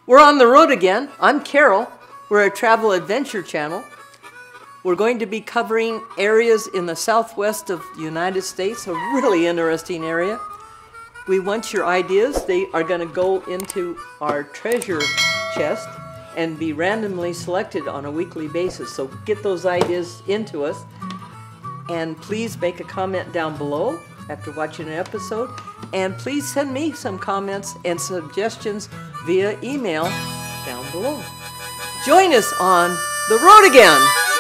We're on the road again. I'm Carol. We're a travel adventure channel. We're going to be covering areas in the southwest of the United States, a really interesting area. We want your ideas. They are going to go into our treasure chest and be randomly selected on a weekly basis. So get those ideas into us. And please make a comment down below after watching an episode. And please send me some comments and suggestions via email down below. Join us on the road again.